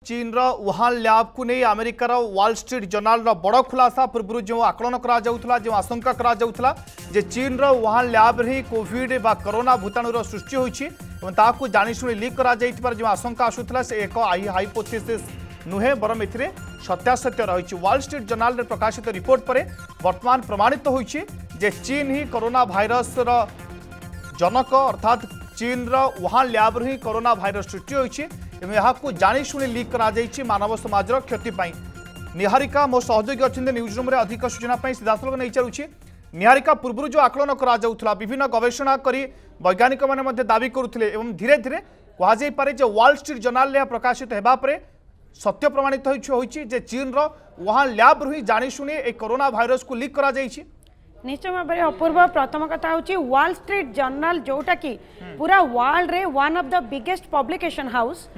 चीन Wuhan lab को नहीं अमेरिकार वॉल स्ट्रीट जर्नाल बड़ खुलासा पूर्व जो आकलन जो आशंका जे चीन वुहान लैब ही कोविड बा कोरोना भूताणुर सृष्टि होती जाशुणी लीक कर जो आशंका आसूला से एक हाइपोथेसिस नुहे बरम ए सत्यासत्य रही वॉल स्ट्रीट जर्नाल में प्रकाशित रिपोर्ट पर वर्तमान प्रमाणित होती चीन ही कोरोना भाइरस जनक अर्थात चीन वुहान लैब ही कोरोना भाइरस सृष्टि होती जाशुणी लीक कर मानव समाज क्षति निहारिका मो सहयोगी अच्छे न्यूज रूम अधिक सूचना सीधासल नहीं चलुची निहारिका पूर्व जो आकलन करा विभिन्न गवेषणा करी वैज्ञानिक मैंने दावी करुले धीरे धीरे कहुपे वॉल स्ट्रीट जर्नाल प्रकाशित होगापर सत्य प्रमाणित होती चीन वुहान लैब ही जाशुणी कोरोना भाइरस को लीक कर निश्चय भाव में अपूर्व प्रथम कथा हूँ वॉल स्ट्रीट जर्नल जोटा कि पूरा वर्ल्ड रे one of the biggest publication house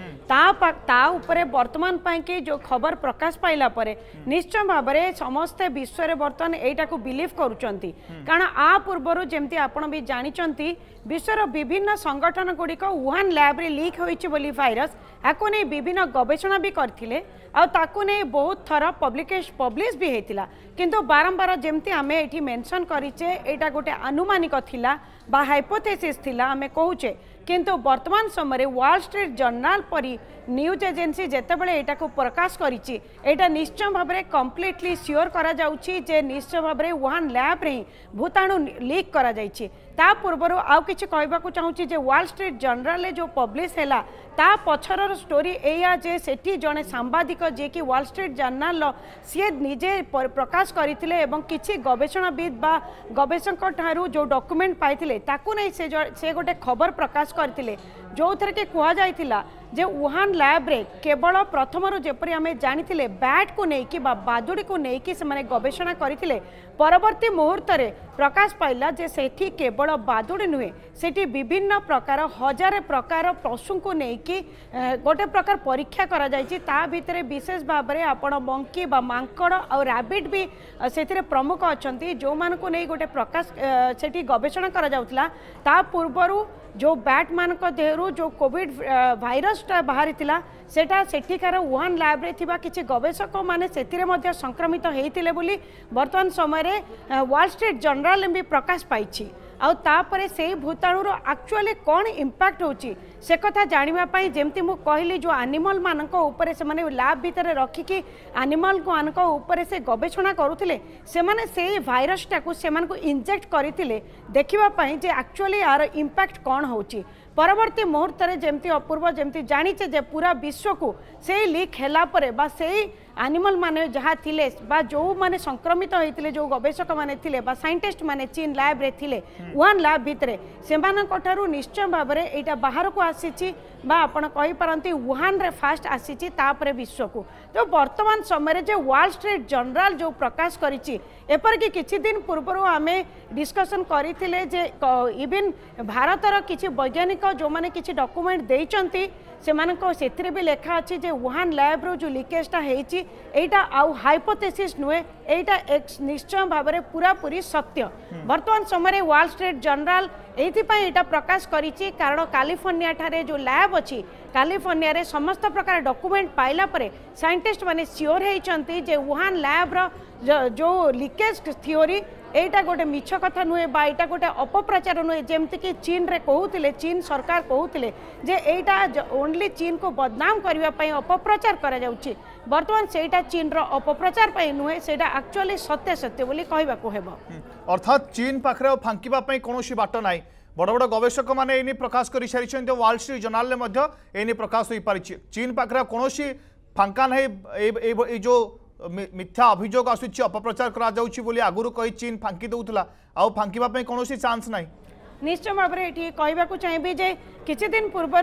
ता उपरे वर्तमान पाई जो खबर प्रकाश पाइला परे निश्चय भाव में समस्ते विश्व रे वर्तमान एटा को बिलीव करूचंती कारण आ पूर्वर जमती आपण भी जानिचंती विश्वर विभिन्न संगठन गुड़िक वुहान लैब रे लीक होइछि बोली भाइरस याको नहीं विभिन्न गवेषणा भी करथिले आ ताकू नहीं बहुत थर पब्लिश भी होता किंतु बारंबार जमती आम ये मेंशन करिचे एटा गोटे आनुमानिक थिला बा हाइपोथेसिस थिला आमे कहूचे किंतु वर्तमान समय वॉल स्ट्रीट जर्नल परी न्यूज एजेंसी जेतेबेले एटा को प्रकाश करिछि एटा निश्चय भाव में कंप्लीटली श्योर करा जाउछि जे निश्चय भाव में वुहान लैब रे भूताणु लीक करा जाइछि ता पूर्वर आउ किछि कहबाकू चाहूछि जे वॉल स्ट्रीट जर्नल जो पब्लिश हैला ता पछरर स्टोरी एया जे सेठी जने सांबादिक जे कि वॉल स्ट्रीट जर्नल सी निजे प्रकाश करथिले एवं किछि गवेषणाविद बा गवेषक ठारू जो डॉक्यूमेंट पाइथिले ताकू नै से गोटे खबर प्रकाश करथिले जो थरे के कुआ जाइथिला जे वुहान लैब रे केवल प्रथम जेपरी आम जानी बैट को लेकिन बादुड़ी को लेकिन से माने गवेषणा करथिले परवर्ती मुहूर्त रे प्रकाश पाइला जे सेठी केवल बादुड़ी नुहे सेठी विभिन्न प्रकार हजार प्रकार पशु को लेकिन गोटे प्रकार परीक्षा करा जायछि ता भितरे विशेष भाव में आपण मंकी बा मांकड़ और रैबिट भी से प्रमुख अच्छी जो मान को नहीं गोटे प्रकाश सेठी गवेषणा करा जाउतला ता पूर्वरु जो बैट मान देहरु जो कोविड भाइरसटा बाहरी सेटा सेठिकार वुहान लैब रे थिबा किछि गवेषक माने सेतिरे मध्य संक्रमित हेइतिले बोली वर्तमान समय वॉल स्ट्रीट जर्नल भी प्रकाश पाइछि आउ तापरे से भूताणुर एक्चुअली कौन इंपैक्ट होची से कथा जानिबा पई जेमति मु कहली जो एनिमल मानक ऊपर से माने लैब भीतर रखिकी एनिमल मानक ऊपर से गवेषणा करुथिले से माने से भाइरस टाकू से मानक इंजेक्ट करिथिले देखिबा पई जे एक्चुअली यार इंपैक्ट कौन होची परवर्ती मुहूर्त में जमती अपूर्व जमती जानीचे जे पूरा विश्व को से लीक हैला परे बा से एनिमल माने जहाँ थिले बा जो माने संक्रमित होइतिले जो गवेषक माने थिले बा साइंटिस्ट माने चीन लैब रे थिले वुहान लैब भितरे सेमानक ठारू निश्चय भाव में एटा बाहर को आसीची बा आपण कहि परंती वुहान रे फास्ट आसीची तापरे विश्व को तो वर्तमान समय जे वॉल स्ट्रीट जर्नल जो प्रकाश करिची एपर कि किछि दिन पूर्व आमे डिस्कशन करिथिले जे इवन भारतर किछि वैज्ञानिक जो माने किछि डॉक्यूमेंट देइचंती सेमानक सेथिरे भी लेखा अछि जे वुहान लैब रो जो लीकेजटा हेइची एटा आउ हाइपोथेसिस नुहे एटा एक निश्चय भाव में पूरा पूरी सत्य वर्तमान समय वॉल स्ट्रीट जर्नल एथिपाई एटा प्रकाश करिछि कारण कैलिफोर्निया ठारे जो लैब अछि कैलिफोर्निया रे समस्त प्रकार डॉक्यूमेंट पाइला परे साइंटिस्ट माने श्योर हेइचंती जे वुहान लैब रो जो लीकेज थ्योरी एटा गोटे मिछ कथा नुहे बा एटा गोटे अपप्रचार नुहे जेमति कि चीन रे कहूतिले चीन सरकार कहूतिले जे एटा ओनली चीन को बदनाम करबा पई अपप्रचार करा जाउछि वर्तमान सेटा चीन रो अपप्रचार पई नुहे सेटा एक्चुअली सत्य सत्य बोली कहबा को हेबो अर्थात चीन पाखरे फांकीबा पई कोनोसी बाट नाही बड़ बड़ गवेषक माने एनी प्रकाश करि सारिछन्ते वॉल स्ट्रीट जर्नल में मध्य एनी प्रकाश होई पारिछि चीन पाखरे कोनोसी फांका नाही ए जो मिथ्या अभियोग आसुची अपप्रचार करा जाउची बोली आगुरु कहि चीन फांकी दउतला आ फांकीबा पई कोनोसी चांस नाही निश्चय भाव में ये कहवाक चाहिए जे किछि दिन पूर्वर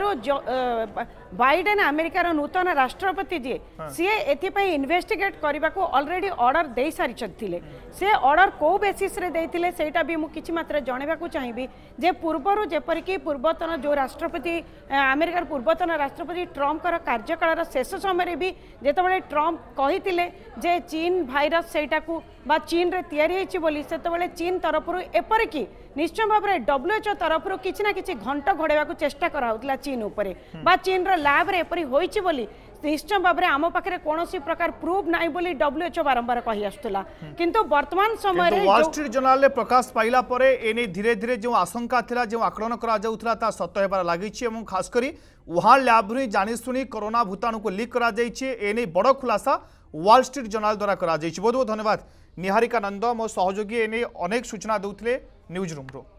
बाइडेन अमेरिकार नूतन राष्ट्रपति जी सी एथिपाई इन्वेस्टिगेट करने को ऑलरेडी ऑर्डर दे सारी से ऑर्डर को बेसिस रे देथिले सेटा भी मु किछि मात्र जणेबाकू चाहिबी जे पूर्वर जेपरिक पूर्वतन जो राष्ट्रपति अमेरिकार पूर्वतन राष्ट्रपति ट्रम्प कार्यकाल शेष समय भी जेतबेले ट्रम्प कहिथिले जे चीन भाइरस सेटा को बा चीन रे तैयारी होइछि बोली सेतबेले चीन तरफ एपरिक निश्चय भाव में WHO तरफ किसी ना कि घंट घोड़ाइवा चेष्टा कराउतला चीन उपरे बा चीन रो लैब रे एपरि होइछि बोली निश्चय भाव में आम पाखे कौन प्रकार प्रूफ ना बोली WHO बारंबार कही आसुला किंतु वर्तमान समय वॉल स्ट्रीट जर्नाल में प्रकाश पाइला परे एने धीरे धीरे जो आशंका थिला जो आकलन करा जाउथला ता सत्य हेबार लागिछि एवं खास करी वुहान लैब रे जानि सुनी कोरोना भूताणु को लीक करा जाइछि एने बड़ खुलासा वॉल स्ट्रीट जर्नाल द्वारा करा जाइछि। बहुत बहुत धन्यवाद निहारिका नंद मो सहयोगी एने अनेक सूचना दउथले न्यूज रूम रो।